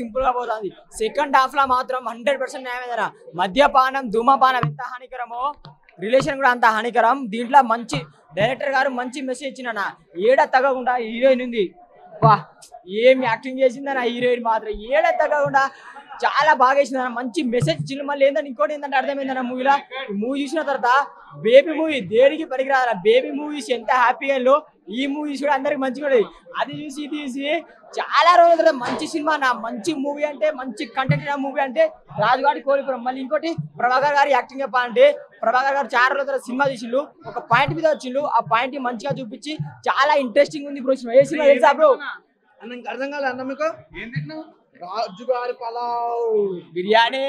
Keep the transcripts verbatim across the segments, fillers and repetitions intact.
Simple గా పోతుంది. Second half లో మాత్రం హండ్రెడ్ పర్సెంట్ న్యాయమేదన. మద్యపానం ధూమపానం ఎంత హానికరమో రిలేషన్ కూడా అంత హానికరం. దీంట్లో మంచి డైరెక్టర్ గారు మంచి మెసేజ్ ఇచ్చిన ఏడ తగ్గకుండా హీరోయిన్ ఉంది. వా ఏం యాక్టింగ్ చేసిందన్న హీరోయిన్ మాత్రం ఏడ తగ్గకుండా చాలా బాగా వేసిందన్న. మంచి మెసేజ్ ఇచ్చింది. మళ్ళీ ఏంటంటే ఇంకోటి ఏంటంటే అర్థమైందన్న మూవీలో మూవీ చూసిన తర్వాత బేబీ మూవీ దేనికి పనికిరాదన్న. బేబీ మూవీస్ ఎంత హ్యాపీగా ఈ మూవీస్ కూడా అందరికి మంచిగా ఉండేది. అది చూసి ఇది చూసి చాలా రోజుల తర్వాత మంచి సినిమా నా మంచి మూవీ అంటే మంచి కంటెంట్ మూవీ అంటే రాజుగారి కోరిపురం. మళ్ళీ ఇంకోటి ప్రభాకర్ గారి యాక్టింగ్ చెప్పాలంటే ప్రభాకర్ గారు చాలా రోజుల సినిమా తీసిండు. ఒక పాయింట్ మీద వచ్చిండు. ఆ పాయింట్ మంచిగా చూపించి చాలా ఇంట్రెస్టింగ్ ఉంది బ్రో. ఏ సినిమా తెలుసా బ్రో? అర్థం కాలే అన్న మీకు. రాజుగారి పలావ్ బిర్యానీ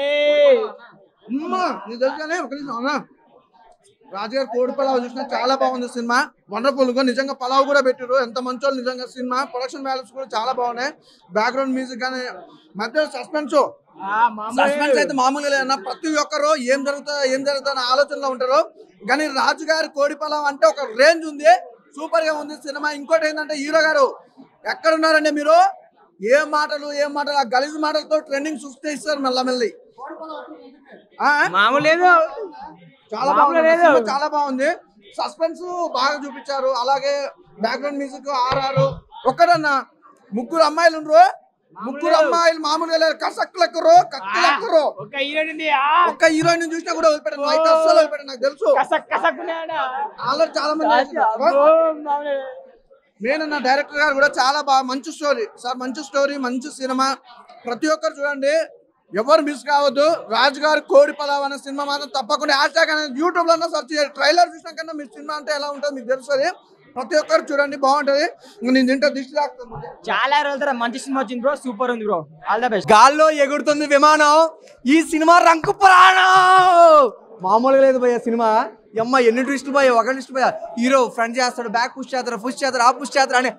నీకు తెలుసు కానీ ఒక నిమిషం అన్న. రాజుగారి కోడి పలావ్ చూసినా చాలా బాగుంది సినిమా. వండర్ఫుల్ గా నిజంగా పలావ్ కూడా పెట్టారు. ఎంత మంచోళ్ళు నిజంగా సినిమా. ప్రొడక్షన్ వాల్యూస్ కూడా చాలా బాగున్నాయి. బ్యాక్గ్రౌండ్ మ్యూజిక్ కానీ మధ్య సస్పెన్స్ సస్పెన్స్ అయితే మామూలుగా లేదన్న. ప్రతి ఒక్కరు ఏం జరుగుతుందో ఏం జరుగుతుందో ఆలోచనలో ఉంటారు. కానీ రాజుగారి కోడి పలావ్ అంటే ఒక రేంజ్ ఉంది. సూపర్ గా ఉంది సినిమా. ఇంకోటి ఏంటంటే హీరో గారు ఎక్కడున్నారండి మీరు? ఏ మాటలు ఏం మాటలు ఆ గలీజు మాటలతో ట్రెండింగ్ సృష్టిస్తారు మళ్ళా మళ్ళీ. మామూలు చాలా బాగుంది. చాలా బాగుంది. సస్పెన్స్ బాగా చూపించారు. అలాగే బ్యాక్గ్రౌండ్ మ్యూజిక్ ఆర్ఆర్. ఒక్కడన్నా ముగ్గురు అమ్మాయిలు ఉండరు. ముగ్గురు అమ్మాయిలు మామూలుగా లేరు. కసక్కులు ఎక్కరు కత్తులు ఎక్కరు. ఒక్క హీరోయిన్ చూసినా కూడా వదిలిపెట్టాను. అయితే అస్సలు వదిలిపెట్టాను. నాకు తెలుసు ఆల్రెడీ చాలా మంది. నేను నా డైరెక్టర్ గారు కూడా చాలా బాగా మంచి స్టోరీ సార్. మంచి స్టోరీ మంచి సినిమా. ప్రతి ఒక్కరు చూడండి. ఎవరు మిస్ కావద్దు. రాజుగారి కోడి పలావ్ అనే సినిమా మాత్రం తప్పకుండా హ్యాష్ ట్యాగ్ అనేది యూట్యూబ్ లో సర్చ్ చేయాలి. ట్రైలర్ చూసినా కన్నా మీ సినిమా అంటే ఎలా ఉంటుందో మీకు తెలుస్తుంది. ప్రతి ఒక్కరు చూడండి బాగుంటది. నేను తింటే దిష్టి తాకుతుంది. చాలా రోజుల తర్వాత మంచి సినిమా వచ్చింది బ్రో. సూపర్ ఉంది బ్రో. All the best. గాల్లో ఎగురుతుంది విమానం. ఈ సినిమా రంకు ప్రాణం మామూలుగా లేదు భయ్య. సినిమా అమ్మ ఎన్ని ట్విస్టులు పోయా. ఒక ట్విస్ట్ పోయా. హీరో ఫ్రంట్ చేస్తాడు, బ్యాక్ పుష్ చేస్తాడు, పుష్ చేస్తాడు, ఆ పుష్ చేస్తాడు అని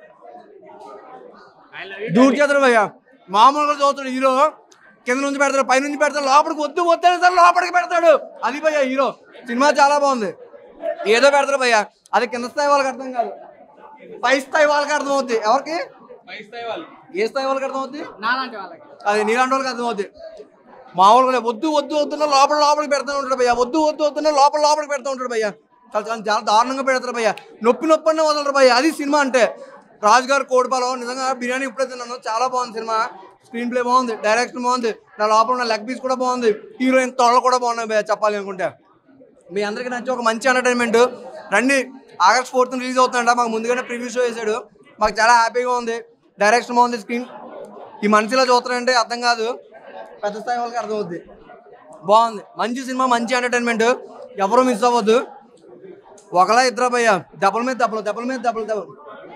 దూర్ చేస్తాడు భయ్య. మామూలుగా చదువుతాడు హీరో. కింద నుంచి పెడతాడు, పై నుంచి పెడతాడు, లోపలికి వద్దు వద్దని సార్ లోపలికి పెడతాడు. అది భయ్య హీరో. సినిమా చాలా బాగుంది. ఏదో పెడతాడు భయ్య. అది కింద స్థాయి వాళ్ళకి అర్థం కాదు, పై స్థాయి వాళ్ళకి అర్థం అవుద్ది. ఎవరికి? ఏ స్థాయి వాళ్ళకి అర్థం అవుద్ది? అది నీలాంటి వాళ్ళకి అర్థం అవుద్ది. మామూలుగా వద్దు వద్దు వద్దున్నా లోపల లోపలికి పెడతా ఉంటాడు భయ్య. వద్దు వద్దు వద్దున్నా లోపల లోపలికి పెడతా ఉంటాడు భయ్య. చాలా చాలా చాలా దారుణంగా పెడతారు భయ్య. నొప్పి నొప్పి అన్న వదలరు భయ్య. అది సినిమా అంటే. రాజుగారి కోడి పలావ్ నిజంగా బిర్యానీ ఇప్పుడే తిన్నాను. చాలా బాగుంది సినిమా. స్క్రీన్ ప్లే బాగుంది, డైరెక్షన్ బాగుంది, నా లోపల ఉన్న లెగ్ పీస్ కూడా బాగుంది, హీరోయిన్ తోళ్ళు కూడా బాగున్నాయి భయ్య చెప్పాలి అనుకుంటే. మీ అందరికీ నచ్చి ఒక మంచి ఎంటర్టైన్మెంట్ రండి. ఆగస్ట్ ఫోర్త్ రిలీజ్ అవుతుందంట. మాకు ముందుగానే ప్రివ్యూ షో వేసాడు. మాకు చాలా హ్యాపీగా ఉంది. డైరెక్షన్ బాగుంది. స్క్రీన్ ఈ మనిషిలో చూస్తారంటే అర్థం కాదు, పెద్ద స్థాయి వాళ్ళకి అర్థం అవుద్ది. బాగుంది. మంచి సినిమా, మంచి ఎంటర్టైన్మెంట్. ఎవరు మిస్ అవ్వద్దు. ఒకలా ఇద్దరు భయ్య. దెబ్బల మీద దెబ్బలు దెబ్బల మీద దెబ్బలు దెబ్బలు.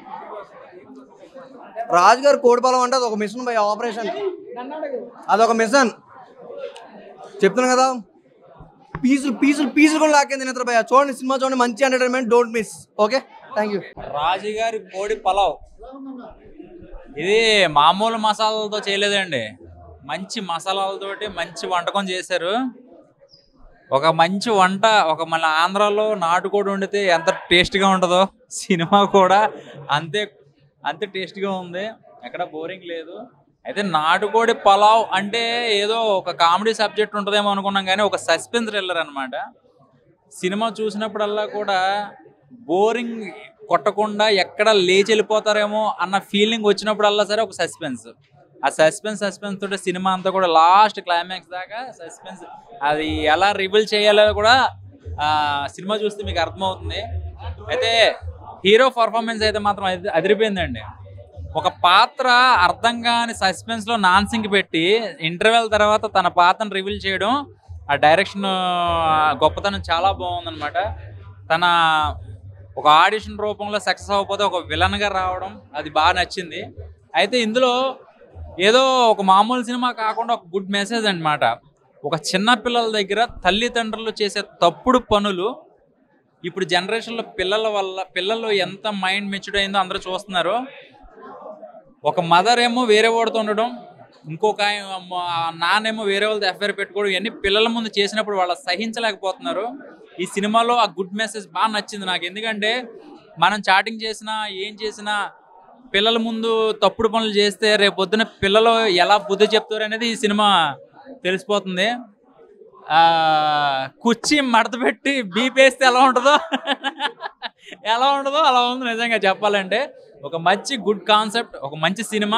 రాజుగారు కోడి పలావ్ అంటే అదొక మిషన్ భయ్య. ఆపరేషన్ అదొక మిషన్. చెప్తున్నాను కదా, పీసులు పీసులు పీసులు కూడా లాక్కింది నిద్ర భయ్య. చూడండి సినిమా చూడండి. మంచి entertainment. Don't miss. Okay, thank you. Rajugari Kodi pulao ఇది మామూలు మసాలాలతో చేయలేదండి. మంచి మసాలాలతోటి మంచి వంటకం చేశారు. ఒక మంచి వంట. ఒక మన ఆంధ్రాలో నాటుకోడి వండితే ఎంత టేస్ట్గా ఉంటుందో సినిమా కూడా అంతే అంతే టేస్ట్గా ఉంది. ఎక్కడ బోరింగ్ లేదు. అయితే నాటుకోడి పలావ్ అంటే ఏదో ఒక కామెడీ సబ్జెక్ట్ ఉంటుందేమో అనుకున్నాం, కానీ ఒక సస్పెన్స్ థ్రిల్లర్ అనమాట. సినిమా చూసినప్పుడల్లా కూడా బోరింగ్ కొట్టకుండా ఎక్కడ లేచి వెళ్ళిపోతారేమో అన్న ఫీలింగ్ వచ్చినప్పుడల్లా సరే ఒక సస్పెన్స్. ఆ సస్పెన్స్ సస్పెన్స్ తోటి సినిమా అంతా కూడా లాస్ట్ క్లైమాక్స్ దాకా సస్పెన్స్. అది ఎలా రివీల్ చేయాలో కూడా సినిమా చూస్తే మీకు అర్థమవుతుంది. అయితే హీరో పర్ఫార్మెన్స్ అయితే మాత్రం అదిరిపోయిందండి. ఒక పాత్ర అర్థం కాని సస్పెన్స్లో నాన్సింగ్ పెట్టి ఇంటర్వెల్ తర్వాత తన పాత్రను రివీల్ చేయడం, ఆ డైరెక్షన్ గొప్పతనం చాలా బాగుందన్నమాట. తన ఒక ఆడిషన్ రూపంలో సక్సెస్ అవ్వకపోతే ఒక విలన్గా రావడం అది బాగా నచ్చింది. అయితే ఇందులో ఏదో ఒక మామూలు సినిమా కాకుండా ఒక గుడ్ మెసేజ్ అన్నమాట. ఒక చిన్న పిల్లల దగ్గర తల్లిదండ్రులు చేసే తప్పుడు పనులు ఇప్పుడు జనరేషన్లో పిల్లల వల్ల పిల్లలు ఎంత మైండ్ మెచ్యూర్డ్ అయిందో అందరూ చూస్తున్నారు. ఒక మదర్ ఏమో వేరే వాడితో ఉండడం, ఇంకొక నాన్నేమో వేరే వాళ్ళతో అఫైర్ పెట్టుకోవడం, ఇవన్నీ పిల్లల ముందు చేసినప్పుడు వాళ్ళు సహించలేకపోతున్నారు. ఈ సినిమాలో ఆ గుడ్ మెసేజ్ బాగా నచ్చింది నాకు. ఎందుకంటే మనం చాటింగ్ చేసినా ఏం చేసినా పిల్లల ముందు తప్పుడు పనులు చేస్తే రేపు పొద్దున పిల్లలు ఎలా బుద్ధి చెప్తారు అనేది ఈ సినిమా తెలిసిపోతుంది. కుర్చీ మడత పెట్టి బీపేస్తే ఎలా ఉంటుందో ఎలా ఉంటుందో అలా ఉంది నిజంగా చెప్పాలంటే. ఒక మంచి గుడ్ కాన్సెప్ట్, ఒక మంచి సినిమా,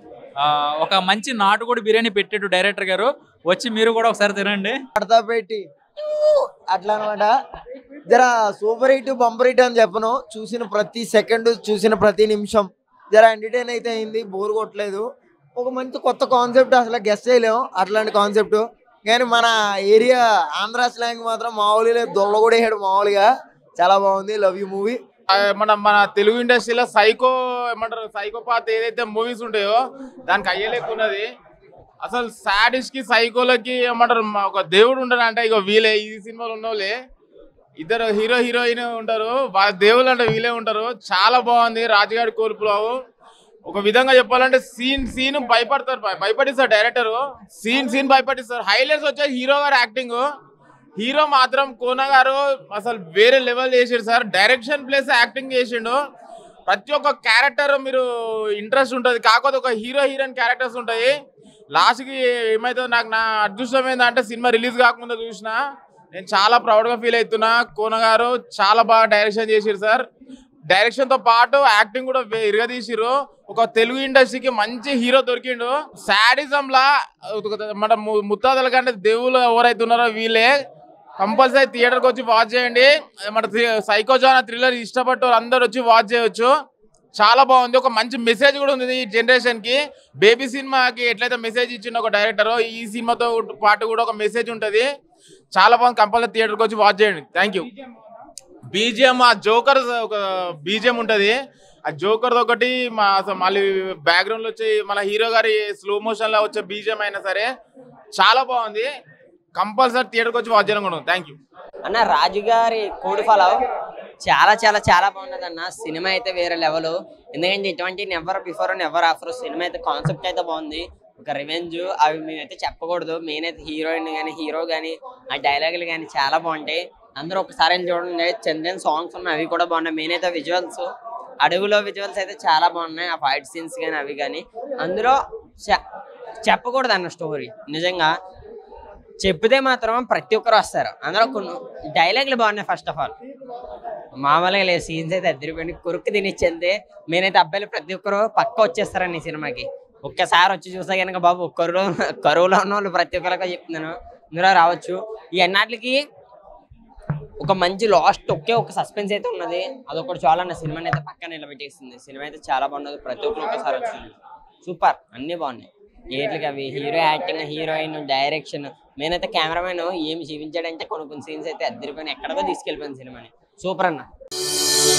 ఒక మంచి నాటుకోడి బిర్యానీ పెట్టాడు డైరెక్టర్ గారు. వచ్చి మీరు కూడా ఒకసారి తినండి. మడత పెట్టి అట్లా అనమాట. జర సూపర్ హిట్ బంపర్ హిట్ అని చెప్పను. చూసిన ప్రతి సెకండ్, చూసిన ప్రతి నిమిషం జర ఎంటర్టైన్ అయితే అయింది, బోర్ కొట్టలేదు. ఒక మంచి కొత్త కాన్సెప్ట్, అసలు గెస్ చేయలేము అట్లాంటి కాన్సెప్ట్. కానీ మన ఏరియా ఆంధ్ర స్లాంగ్ మాత్రం మామూలుగా లేదు, దొల్ల కూడా వేయడు మామూలుగా. చాలా బాగుంది, లవ్ యూ మూవీ. మన మన తెలుగు ఇండస్ట్రీలో సైకో ఏమంటారు, సైకోపాత్ ఏదైతే మూవీస్ ఉంటాయో దానికి అయ్యలేకున్నది. అసలు సాడిస్ట్ కి సైకోలకి ఏమంటారు ఒక దేవుడు ఉంటాడు అంటే ఇక వీలే ఈ సినిమాలో ఉన్నోళ్ళే. ఇద్దరు హీరో హీరోయిన్ ఉంటారు, వాళ్ళ దేవుళ్ళు అంటే వీలే ఉంటారు. చాలా బాగుంది. రాజుగారి కోల్పులో ఒక విధంగా చెప్పాలంటే సీన్ సీన్ భయపడతారు, భయపడిస్తారు డైరెక్టర్. సీన్ సీన్ భయపడిస్తారు. హైలైట్స్ వచ్చాయి హీరో గారి యాక్టింగ్. హీరో మాత్రం కోన గారు అసలు వేరే లెవెల్ చేసాడు సార్. డైరెక్షన్ ప్లస్ యాక్టింగ్ చేసిండు. ప్రతి ఒక్క క్యారెక్టర్ మీరు ఇంట్రెస్ట్ ఉంటుంది. కాకపోతే ఒక హీరో హీరోయిన్ క్యారెక్టర్స్ ఉంటాయి. లాస్ట్కి ఏమైతే నాకు నా అదృష్టం ఏంటంటే సినిమా రిలీజ్ కాకముందు చూసిన నేను చాలా ప్రౌడ్గా ఫీల్ అవుతున్నా. కోన గారు చాలా బాగా డైరెక్షన్ చేసిరు సార్. డైరెక్షన్తో పాటు యాక్టింగ్ కూడా ఇరగదీసిరు. ఒక తెలుగు ఇండస్ట్రీకి మంచి హీరో దొరికిండు. శాడిజంలా మన ముత్తాతల కంటే దేవుళ్ళు ఎవరైతే ఉన్నారో వీళ్ళే. కంపల్సరీ థియేటర్కి వచ్చి వాచ్ చేయండి. మన సైకోజానా థ్రిల్లర్ ఇష్టపడే వాళ్ళు అందరూ వచ్చి వాచ్ చేయొచ్చు. చాలా బాగుంది. ఒక మంచి మెసేజ్ కూడా ఉంది ఈ జనరేషన్ కి. బేబీ సినిమాకి ఎట్లయితే మెసేజ్ ఇచ్చిందో ఒక డైరెక్టర్, ఈ సినిమాతో పాటు కూడా ఒక మెసేజ్ ఉంటుంది. చాలా బాగుంది. కంపల్సరీ థియేటర్కి వచ్చి వాచ్ చేయండి. Thank you. బీజిఎం ఆ జోకర్ ఒక బీజిఎం ఉంటుంది. ఆ జోకర్ ఒకటి మా మళ్ళీ బ్యాక్గ్రౌండ్ లో వచ్చి మన హీరో గారి స్లో మోషన్ లో వచ్చే బీజిఎం అయినా సరే చాలా బాగుంది. కంపల్సరీ థియేటర్కి వచ్చి వాచ్ చేయాలనుకున్నాను. థ్యాంక్ యూ అన్న. రాజుగారి కోడి ఫాలో చాలా చాలా చాలా బాగున్నది అన్న. సినిమా అయితే వేరే లెవెల్. ఎందుకంటే ఇటువంటి నెవర్ బిఫోర్ నెవర్ ఆఫ్టర్ సినిమా అయితే కాన్సెప్ట్ అయితే బాగుంది. ఒక రివెంజ్ అవి మేమైతే చెప్పకూడదు. మెయిన్ అయితే హీరోయిన్ కానీ హీరో కానీ ఆ డైలాగులు కానీ చాలా బాగుంటాయి. అందరూ ఒకసారి చూడండి. చందన్ సాంగ్స్ ఉన్నాయి, అవి కూడా బాగున్నాయి. మెయిన్ అయితే విజువల్స్, అడవిలో విజువల్స్ అయితే చాలా బాగున్నాయి. ఆ ఫైట్ సీన్స్ కానీ అవి కానీ అందులో చెప్పకూడదు అన్న. స్టోరీ నిజంగా చెప్తే మాత్రం ప్రతి ఒక్కరు వస్తారు. అందులో కొన్ని డైలాగులు బాగున్నాయి. ఫస్ట్ ఆఫ్ ఆల్ మామూలుగా లేదు, సీన్స్ అయితే అద్దరిపోయి కురుక్కు తినిచ్చింది. నేనైతే అబ్బాయిలు ప్రతి ఒక్కరు పక్క వచ్చేస్తారండి ఈ సినిమాకి. ఒక్కసారి వచ్చి చూసా కనుక బాబు కరువులో కరువులో ఉన్న వాళ్ళు ప్రతి ఒక్కరిగా చెప్తున్నాను ఇందులో రావచ్చు. ఈ అన్నిటికి ఒక మంచి లాస్ట్ ఒకే ఒక సస్పెన్స్ అయితే ఉన్నది. అదొకటి చాలా అన్న సినిమాని అయితే పక్కన నిలబెట్టేస్తుంది. సినిమా అయితే చాలా బాగున్నది. ప్రతి ఒక్కరు ఒకసారి వచ్చింది. సూపర్, అన్నీ బాగున్నాయి. ఏట్లకి అవి hero acting, heroine, direction, main అయితే కెమెరామెన్ ఏమి చూపించాడంటే కొన్ని కొన్ని సీన్స్ అయితే అద్దరిపోయిన ఎక్కడికో తీసుకెళ్ళిపోయింది సినిమాని. సూపర్ అన్న.